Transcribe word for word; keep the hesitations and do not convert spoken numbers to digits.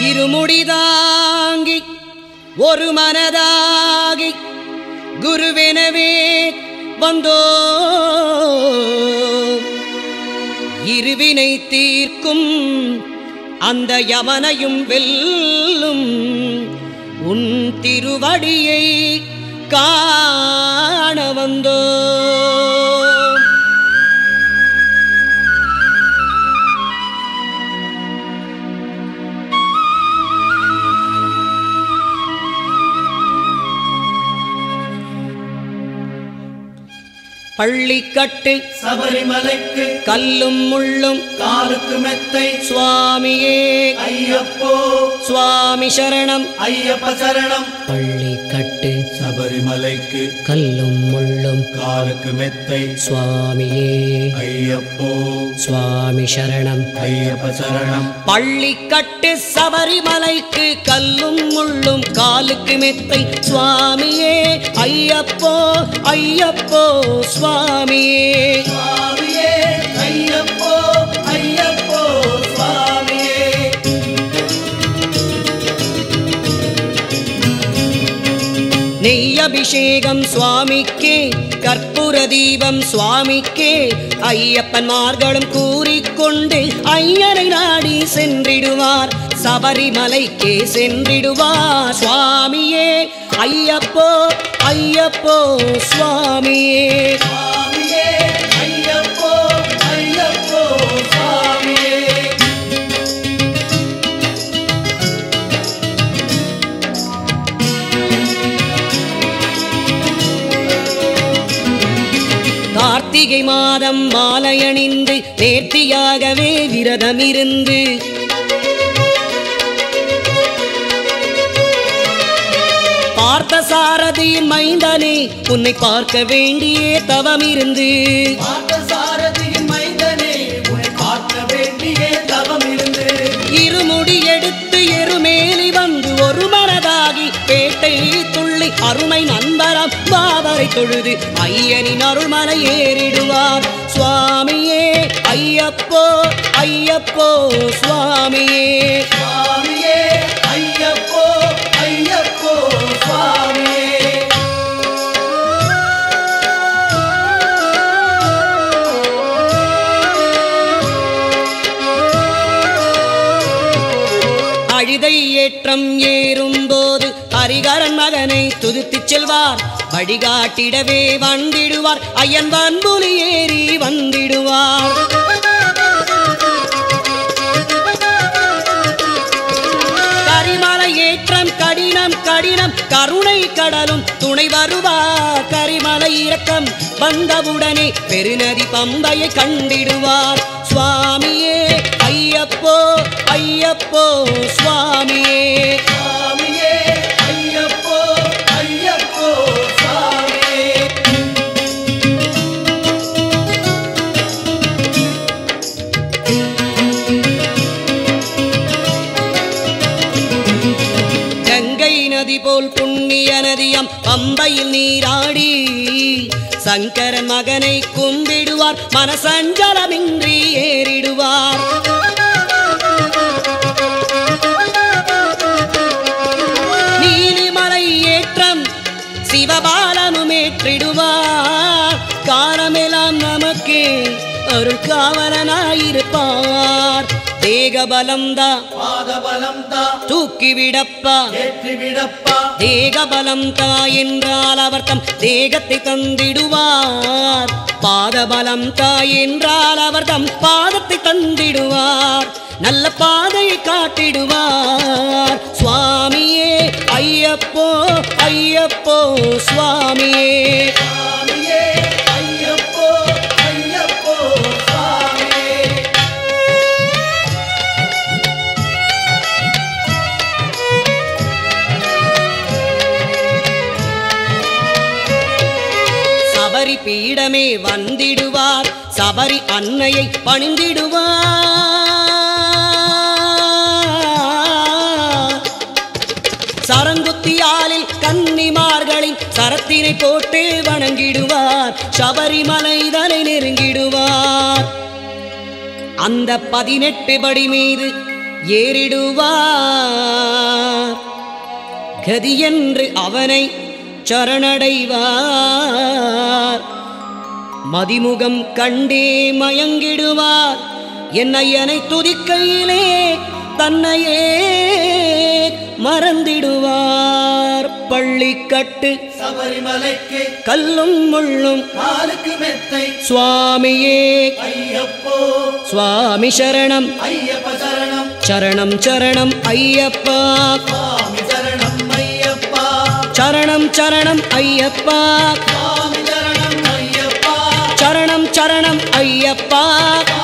இருமுடிதாங்கி ஒரு மனதாகி குருவெனவே வந்தோ இருவினை தீர்க்கும் அந்த யமனையும் வெல்லும் உன் திருவடியை காண வந்தோ பள்ளிக்கட்டு சபரிமலைக்கு கல்லும் முள்ளும் காலுக்கு மெத்தை சுவாமியே ஐயப்போ சுவாமி சரணம் ஐயப்ப சரணம். பள்ளிக்கட்டு சபரிமலைக்கு கல்லும் முள்ளும் காலுக்கு மெத்தை சுவாமியே ஐயப்போ சுவாமி சரணம் ஐயப்ப சரணம். பள்ளிக்கட்டு சபரிமலைக்கு கல்லும் முள்ளும் காலுக்கு மெத்தை சுவாமியே ஐயப்போ ஐயப்போ சுவாமியே சுவாமியே ஐயப்போ ஐயப்போ சுவாமியே. நெய் அபிஷேகம் சுவாமிக்கே கற்பூர தீபம் சுவாமிக்கே ஐயப்பன்மார்களும் கூறிக்கொண்டு ஐயனை நாடி சென்றிடுவார் சபரிமலைக்கே சென்றிடுவார் சுவாமியே ஐயப்போ ஐயப்போ சுவாமியே சுவாமியே ஐயப்போ ஐயப்போ சுவாமியே. கார்த்திகை மாதம் மாலையணிந்து நேர்த்தியாகவே விரதமிருந்து பார்த்த சாரதியின் மைந்தனே உன்னை பார்க்க வேண்டியே தவமிருந்து பார்த்தசாரதியின் மைந்தனே உன்னை பார்க்க வேண்டியே தவமிருந்து இருமுடி எடுத்து எருமேலி வந்து ஒரு மனதாகி பேட்டை துள்ளி அருமை நண்பராம் பாவரை தொழுது ஐயனின் அருள்மலை ஏறிடுவார் சுவாமியே ஐயப்போ ஐயப்போ சுவாமியே சுவாமியே ஐயப்போ ஐயப்போ சுவாமியே. அழிதை ஏற்றம் ஏறும்போது ஹரிகரன் மகனை துதித்துச் செல்வார் வழிகாட்டிடவே வந்திடுவார் ஐயன் வன்புலி ஏறி வந்திடுவார் கரிமலை ஏற்றம் கடினம் கடினம் கருணை கடலும் துணை வருவார் கரிமலை இறக்கம் வந்தவுடனே பெருநதி பம்பையை கண்டிடுவார் சுவாமியே ஐயப்போ ஐயப்போ சுவாமியே சுவாமியே ஐயப்போ ஐயப்போ சுவாமியே. கங்கை நதி போல் புண்ணிய நதியம் பம்பையில் நீராடி சங்கரன் மகனை கும்பிடுவார் மனசஞ்சலமின்றி ஏறிடுவார் நீலிமலை ஏற்றம் சிவபாலனும் ஏற்றிடுவார் காலமெல்லாம் நமக்கு அருள் காவலனாயிருப்பார் தேகபலம்தா பாதபலம்தா தூக்கிவிடப்பா ஏற்றிவிடப்பா தேகபலம்தா என்றால் அவர் தம் தேகத்தை தந்திடுவார் பாதபலம்தா என்றால் அவர் தம் பாதத்தை தந்திடுவார் நல்ல பாதையை காட்டிடுவார் சுவாமியே ஐயப்போ ஐயப்போ சுவாமியே சுவாமியே ஐயப்போ ஐயப்போ சுவாமியே. சபரி பீடமே வந்திடுவார் சபரி அன்னையை பணிந்திடுவார் சரங்குத்தியாலில் கன்னிமார்களின் சரத்தினை போட்டு வணங்கிடுவார் சபரிமலைதனை நெருங்கிடுவார் அந்த பதினெட்டு படி மீது ஏறிடுவார். கதியென்று அவனை சரணடைவார். மதிமுகம் கண்டே மயங்கிடுவார். என்னையனை துதிக்கையிலே தன்னையே மறந்திடுவார். பள்ளிக்கட்டு சபரிமலைக்கு கல்லும் முள்ளும் காலுக்கு மெத்தை சுவாமியே ஐயப்போ சுவாமி சரணம் ஐயப்ப சரணம் சரணம் சரணம் ஐயப்பா சுவாமி சரணம் ஐயப்பா சரணம் சரணம் ஐயப்பா சுவாமி சரணம் ஐயப்பா சரணம் சரணம் ஐயப்பா